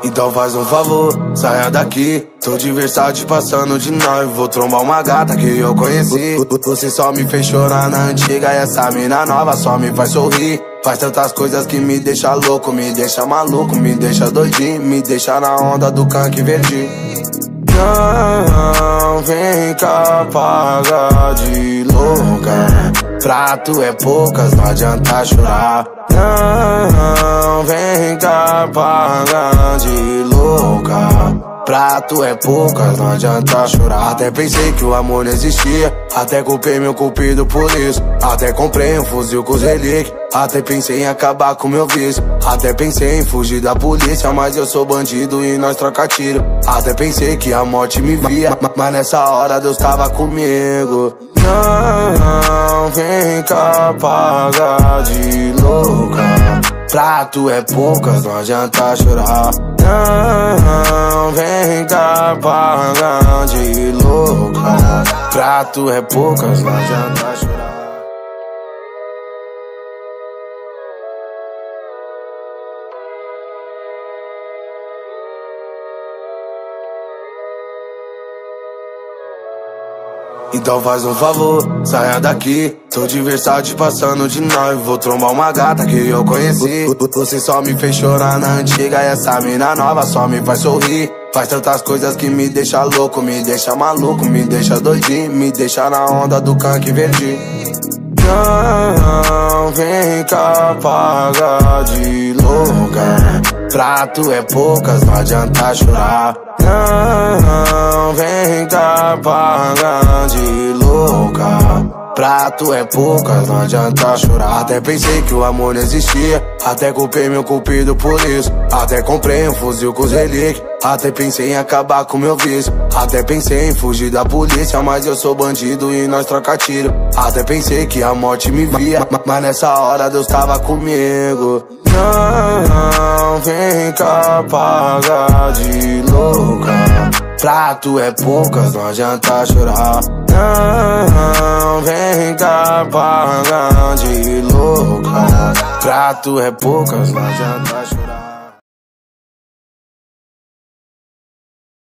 Então faz um favor, saia daqui. Tô de Versace passando de nós. Vou trombar uma gata que eu conheci. Você só me fez chorar na antiga e essa mina nova só me faz sorrir. Faz tantas coisas que me deixa louco, me deixa maluco, me deixa doidinho, me deixa na onda do canque verde. Não vem cá pagar de louca, pra tu é poucas, não adianta chorar. Não vem cá pagar de louca, pra tu é poucas, não adianta chorar. Até pensei que o amor não existia, até culpei meu cupido por isso. Até comprei um fuzil com os relíquios, até pensei em acabar com meu vício. Até pensei em fugir da polícia, mas eu sou bandido e nós troca tiro. Até pensei que a morte me via, mas nessa hora Deus tava comigo. Não vem cá pagar de louca, pra tu é poucas, não adianta chorar. Não vem cá pagar de louca, pra tu é poucas, não adianta chorar. Então faz um favor, saia daqui. Tô de Versace passando de nós. Vou trombar uma gata que eu conheci. Você só me fez chorar na antiga e essa mina nova só me faz sorrir. Faz tantas coisas que me deixa louco, me deixa maluco, me deixa doidinho, me deixa na onda do canque verde. Não vem cá pagar de louca, pra tu é poucas, não adianta chorar. Não vem cá pagar de louca, pra tu é poucas, não adianta chorar. Até pensei que o amor não existia, até culpei meu cupido por isso. Até comprei um fuzil com os relíquios, até pensei em acabar com meu vício. Até pensei em fugir da polícia, mas eu sou bandido e nós troca tiro. Até pensei que a morte me via, mas nessa hora Deus tava comigo. Não vem cá pagar de louca, pra tu é poucas, não adianta chorar. Não vem cá pagar de louca, pra tu é poucas, não adianta chorar.